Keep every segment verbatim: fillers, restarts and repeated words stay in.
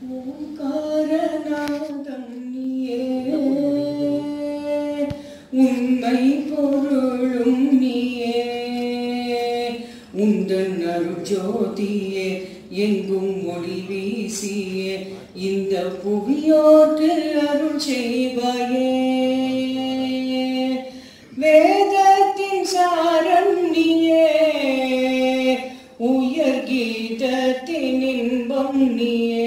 உண்மை பொருளும் நீயே உந்தன் அருட்ஜோதியே எங்கும் ஒளி வீசியே இந்த புவியோர்க்கு அருள் செய்வாயே வேதத்தின் சாரம் நீயே உயர் கீதத்தின் இன்பம் நீயே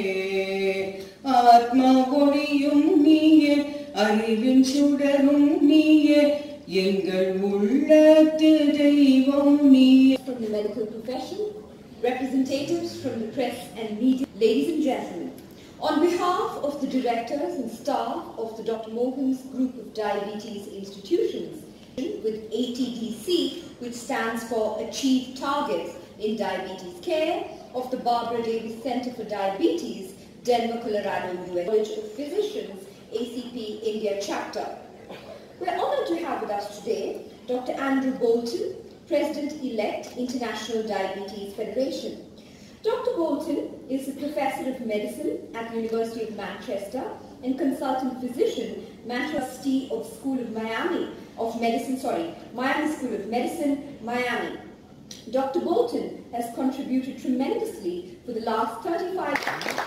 ஆத்மா ஒளியும் நீயே அறிவின் சுடரும் நீயே எங்கள் உள்ளத்து தெய்வம் நீயே. From the medical profession, representatives from the press and media, ladies and gentlemen, on behalf of the directors and staff of the Doctor Mohan's group of diabetes institutions, with A T D C, which stands for Achieve Targets in Diabetes Care, of the Barbara Davis Center for Diabetes, Denver, Colorado, U S College of Physicians, A C P India chapter. We're honored to have with us today Doctor Andrew Bolton, President-elect, International Diabetes Federation. Doctor Bolton is a professor of medicine at the University of Manchester and consultant physician, Manchester of School of Miami of Medicine, sorry, Miami School of Medicine, Miami. Doctor Bolton has contributed tremendously for the last thirty-five years.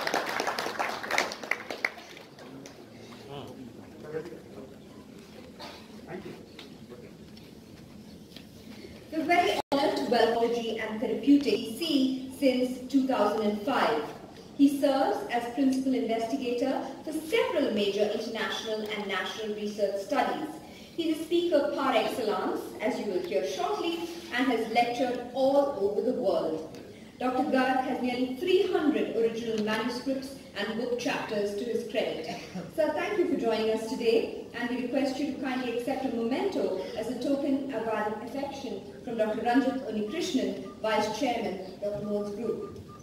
We're very honored to welcome Diabetology and Therapeutics since two thousand five. He serves as principal investigator for several major international and national research studies. He's a speaker par excellence, as you will hear shortly, and has lectured all over the world. Doctor Garg has nearly three hundred original manuscripts and book chapters to his credit. Sir, thank you for joining us today, and we request you to kindly accept a memento as a token of our affection from Doctor Ranjit Unikrishnan, Vice Chairman, Doctor Mohan's group.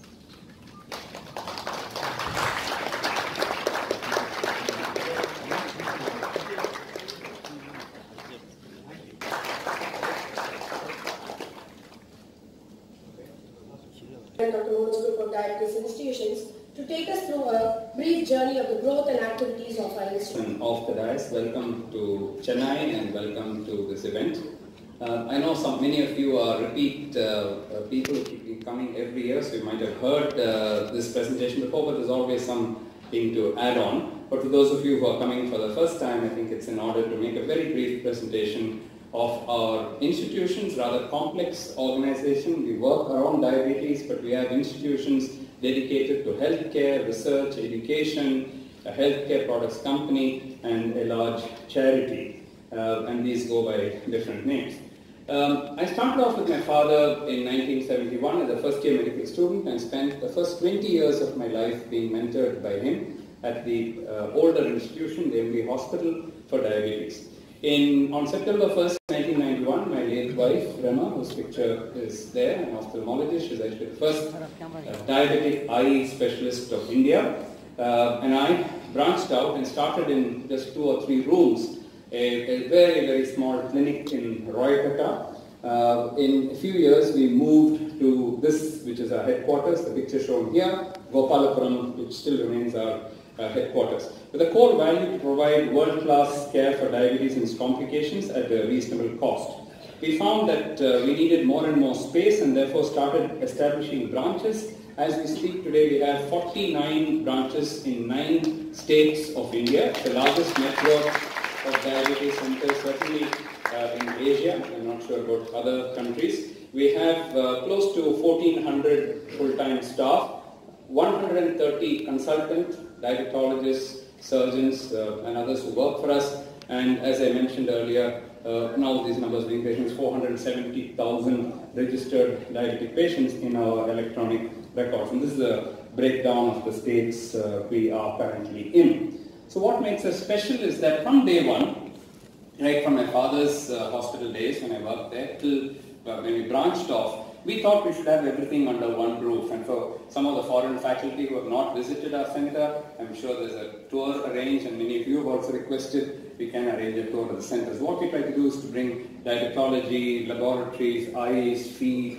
Doctor Mohan's group of diabetes institutions to take us through a brief journey of the growth and activities of our institution. Off the dais, welcome to Chennai and welcome to this event. Uh, I know some many of you are repeat uh, uh, people who keep coming every year, so you might have heard uh, this presentation before, but there's always something to add on. But for those of you who are coming for the first time, I think it's in order to make a very brief presentation of our institutions, rather complex organization. We work around diabetes, but we have institutions dedicated to healthcare, research, education, a healthcare products company, and a large charity. Uh, and these go by different names. Um, I started off with my father in nineteen seventy-one as a first year medical student and spent the first twenty years of my life being mentored by him at the uh, older institution, the M D Hospital for Diabetes. In, on September first, nineteen ninety-one, my late wife, Rema, whose picture is there, an ophthalmologist, she's actually the first uh, diabetic eye specialist of India, uh, and I branched out and started in just two or three rooms, a, a very, very small clinic in Roypeta. Uh, in a few years, we moved to this, which is our headquarters, the picture shown here, Gopalapuram, which still remains our Uh, headquarters, with a core value to provide world-class care for diabetes and its complications at a reasonable cost. We found that uh, we needed more and more space and therefore started establishing branches. As we speak today, we have forty-nine branches in nine states of India, the largest network of diabetes centers certainly uh, in Asia. I'm not sure about other countries. We have uh, close to fourteen hundred full-time staff, one hundred thirty consultant diabetologists, surgeons, uh, and others who work for us. And as I mentioned earlier, uh, now these numbers being patients, four hundred seventy thousand registered diabetic patients in our electronic records. And this is a breakdown of the states uh, we are currently in. So what makes us special is that from day one, right from my father's uh, hospital days when I worked there till uh, when we branched off, we thought we should have everything under one roof. And for some of the foreign faculty who have not visited our center, I'm sure there's a tour arranged, and many of you have also requested we can arrange a tour of the centers. What we try to do is to bring diabetology, laboratories, eyes, feet,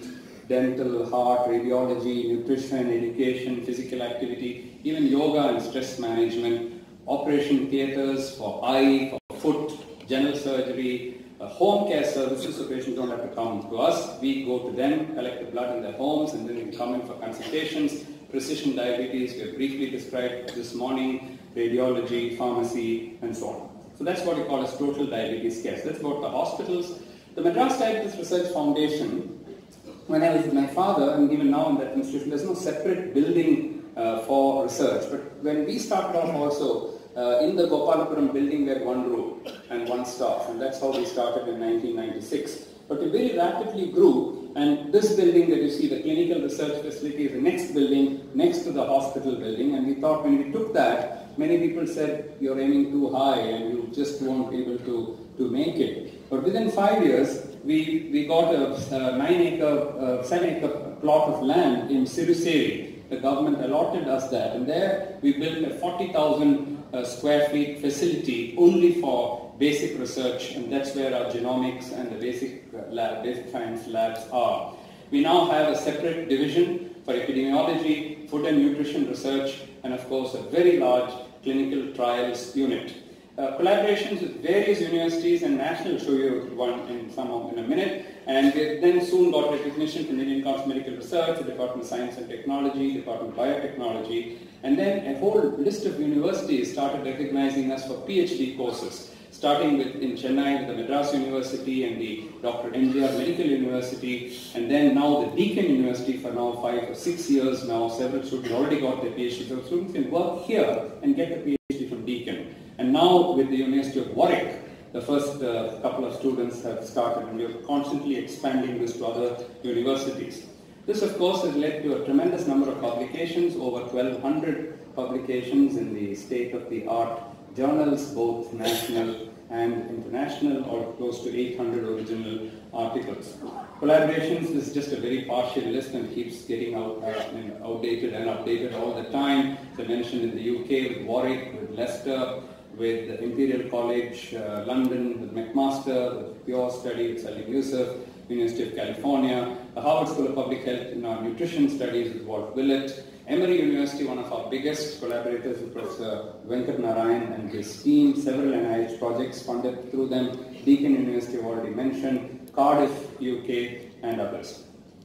dental, heart, radiology, nutrition, education, physical activity, even yoga and stress management, operation theatres for eye, for foot, general surgery, uh, home care services, so patients don't have to come to us. We go to them, collect the blood in their homes, and then we come in for consultations. Precision diabetes, we have briefly described this morning, radiology, pharmacy, and so on. So that's what we call as total diabetes care. So that's about the hospitals. The Madras Diabetes Research Foundation, when I was with my father, and even now in that institution, there's no separate building uh, for research. But when we started off also, uh, in the Gopalapuram building, we had one room and one staff, and that's how we started in nineteen ninety-six. But we very rapidly grew, and this building that you see, the clinical research facility, is the next building next to the hospital building, and we thought when we took that, many people said, you're aiming too high and you just won't be able to, to make it. But within five years, we, we got a, a nine acre, uh, seven acre plot of land in Siruseri. The government allotted us that, and there we built a forty thousand uh, square feet facility only for basic research, and that's where our genomics and the basic lab, basic science labs are. We now have a separate division for epidemiology, food and nutrition research, and of course a very large clinical trials unit. Uh, collaborations with various universities and national, I'll show you one in some of, in a minute, and we then soon got recognition from the Indian Council of Medical Research, the Department of Science and Technology, Department of Biotechnology, and then a whole list of universities started recognizing us for PhD courses, starting with in Chennai with the Madras University and the Doctor M G R Medical University, and then now the Deakin University for now five or six years now. Several students already got their PhD. So students can work here and get a PhD from Deakin. And now with the University of Warwick, the first uh, couple of students have started, and we are constantly expanding this to other universities. This, of course, has led to a tremendous number of publications, over twelve hundred publications in the state-of-the-art journals, both national and international, or close to eight hundred original articles. Collaborations is just a very partial list and keeps getting out, uh, outdated and updated all the time. As I mentioned, in the U K with Warwick, with Leicester, with the Imperial College uh, London, with McMaster, with Pure Study, with Salim Youssef, University of California, the Harvard School of Public Health in our nutrition studies with Walt Willett, Emory University, one of our biggest collaborators with Professor Venkat Narayan and his team, several N I H projects funded through them, Deakin University I've already mentioned, Cardiff, U K, and others.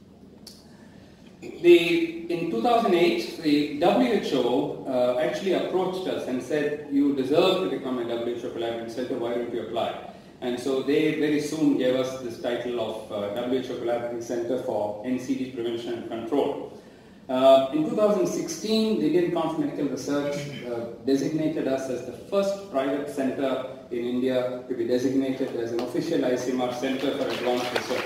The, in two thousand eight, the W H O uh, actually approached us and said, you deserve to become a W H O Collaborative Center, why don't you apply? And so they very soon gave us this title of uh, W H O Collaborative Center for N C D Prevention and Control. Uh, in two thousand sixteen, the Indian Council of Medical Research uh, designated us as the first private center in India to be designated as an official I C M R Center for Advanced Research.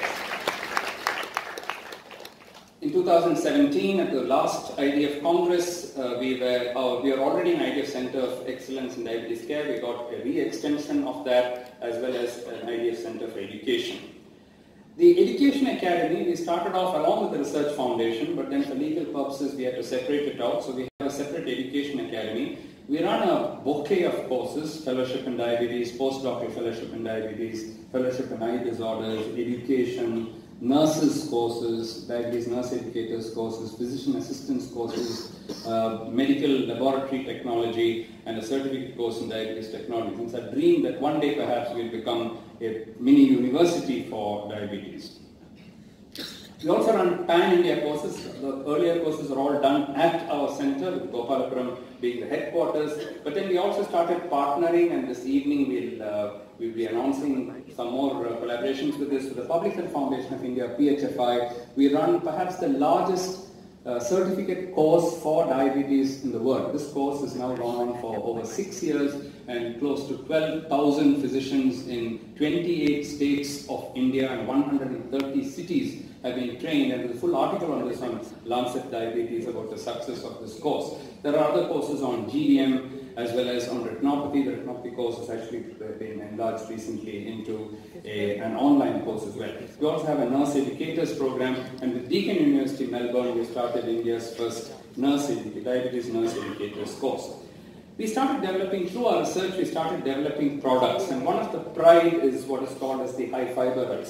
In two thousand seventeen, at the last I D F Congress, uh, we were uh, we are already an I D F Center of Excellence in Diabetes Care. We got a re-extension of that, as well as an I D F Center for Education. The Education Academy, we started off along with the Research Foundation, but then for legal purposes we had to separate it out, so we have a separate Education Academy. We run a bouquet of courses: Fellowship in Diabetes, Postdoctoral Fellowship in Diabetes, Fellowship in Eye Disorders, Education, Nurses courses, Diabetes Nurse Educators courses, Physician Assistants courses, uh, Medical Laboratory Technology, and a certificate course in Diabetes Technology. It's a dream that one day perhaps we'll become a mini university for diabetes. We also run pan-India courses. The earlier courses are all done at our center, with Gopalapuram being the headquarters. But then we also started partnering, and this evening we'll, uh, we'll be announcing some more uh, collaborations with this, with the Public Health Foundation of India, P H F I. We run perhaps the largest uh, certificate course for diabetes in the world. This course is now gone on for over six years, and close to twelve thousand physicians in twenty-eight states of India and one hundred thirty cities have been trained, and there's a full article on this on Lancet Diabetes about the success of this course. There are other courses on G D M as well as on retinopathy. The retinopathy course has actually been enlarged recently into a, an online course as well. We also have a nurse educators program, and with Deakin University, Melbourne, we started India's first nurse educators, diabetes nurse educators course. We started developing, through our research, we started developing products, and one of the pride is what is called as the high fiber rice.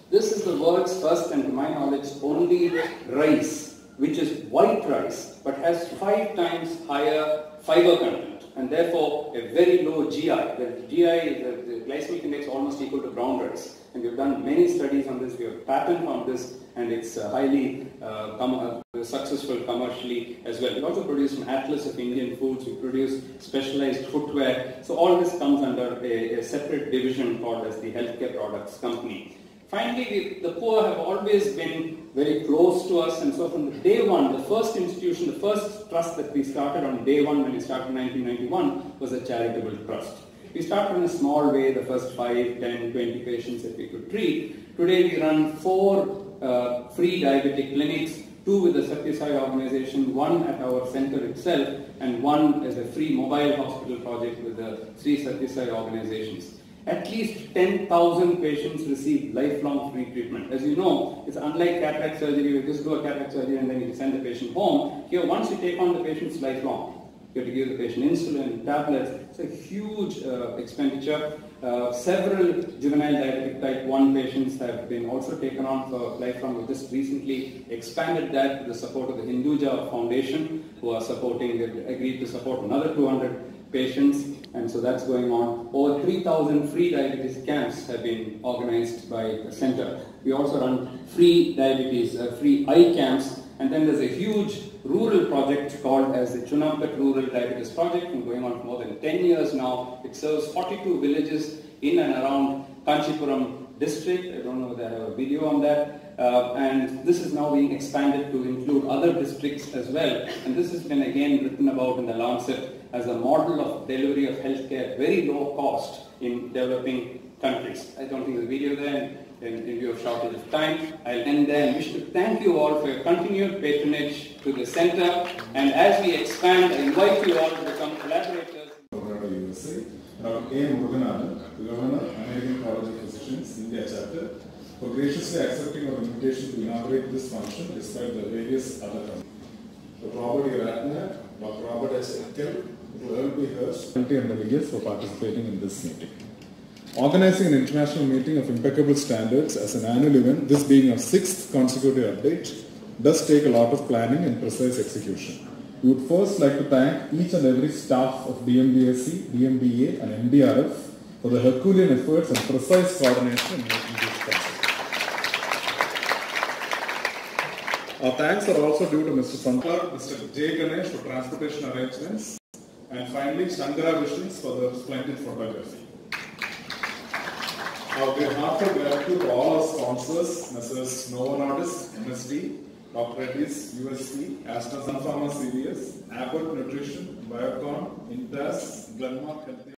This is the world's first and to my knowledge only rice which is white rice but has five times higher fiber content and therefore a very low G I. The G I, the, the glycemic index almost equal to brown rice. And we've done many studies on this, we have patent on this, and it's uh, highly uh, com uh, successful commercially as well. We also produce an atlas of Indian foods, we produce specialized footwear. So all this comes under a, a separate division called as the Healthcare Products Company. Finally, we, the poor have always been very close to us, and so from the day one, the first institution, the first trust that we started on day one when we started in nineteen ninety-one was a charitable trust. We started in a small way, the first five, ten, twenty patients that we could treat. Today we run four uh, free diabetic clinics, two with the Satya Sai organization, one at our center itself, and one as a free mobile hospital project with the three Satya Sai organizations. At least ten thousand patients receive lifelong free treatment. As you know, it's unlike cataract surgery, you just do a cataract surgery and then you send the patient home. Here, once you take on the patient, it's lifelong. You have to give the patient insulin, tablets. It's a huge uh, expenditure. Uh, several juvenile diabetic type one patients have been also taken on for lifelong. We just recently expanded that with the support of the Hinduja Foundation, who are supporting, they've agreed to support another two hundred patients, and so that's going on. Over three thousand free diabetes camps have been organized by the center. We also run free diabetes, uh, free eye camps, and then there's a huge rural project called as the Chunamkat Rural Diabetes Project, and going on for more than ten years now. It serves forty-two villages in and around Kanchipuram district. I don't know whether I have a video on that. Uh, and this is now being expanded to include other districts as well. And this has been again written about in the Lancet as a model of delivery of healthcare, very low cost in developing countries. I don't think there's a video there. In, in view of shortage of time, I'll end there and wish to thank you all for your continued patronage to the center. And as we expand, I invite you all to become collaborators. U S A, Doctor A. Murugan, Governor, American College of Physicians, India chapter, for graciously accepting our invitation to inaugurate this function despite the various other companies. Doctor Robert E. Ratner, Doctor Robert S. Etkel, who will be hers, and delegates for participating in this meeting. Organizing an international meeting of impeccable standards as an annual event, this being our sixth consecutive update, does take a lot of planning and precise execution. We would first like to thank each and every staff of D M B S C, D M B A and N D R F for the Herculean efforts and precise coordination in making this possible. Our thanks are also due to Mister Sankar, Mister J. Ganesh for transportation arrangements, and finally Shankara Vishnis for the splendid photography. Our heartfelt gratitude to all our sponsors, Messrs Novo Nordisk, M S D, Doctor Reddy's, U S P, AstraZeneca Pharma C V S, Abbott Nutrition, Biocon, Intas, Glenmark Health.